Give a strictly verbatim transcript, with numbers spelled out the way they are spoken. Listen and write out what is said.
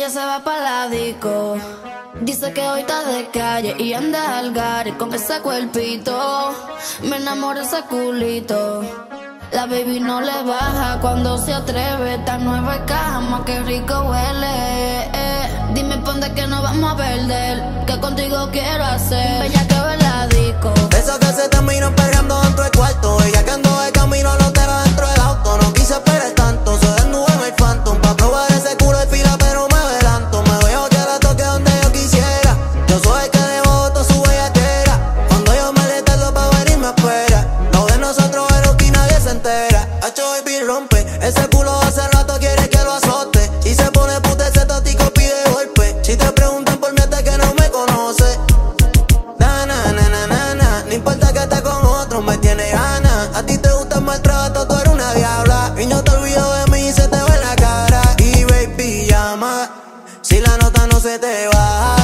Ella se va pa' la disco. Dice que hoy está de calle y anda al gare con ese cuerpito. Me enamora ese culito. La baby no le baja cuando se atreve. Esta nueva cama, qué rico huele. eh. Dime ponde que no vamos a perder, que contigo quiero hacer ella que ve la disco. Esos que se terminan perreando dentro del cuarto. Ella que ando de camino lo tenga dentro del auto. No quise esperar tanto, se desnudó en el Phantom pa' probar ese culo de fila, pero me adelanto. Me veo que la toque donde yo quisiera. Yo soy el que debo toda su bellaquera. Cuando yo me le tardo pa' venir me espera. Lo de nosotros es lo que nadie se entera. Hacho baby rompe, ese culo hace rato quiere que lo azote. Y se pone puta ese tótico pide golpe. Si te preguntan por mí hasta que no me conoce. Na na na na na na. No importa que esté con otros, me tiene ganas. A ti te gusta el maltrato, tú eres una diabla. Y no te olvido de mí y se te ve en la cara. Y baby llama, si la nota no se te baja.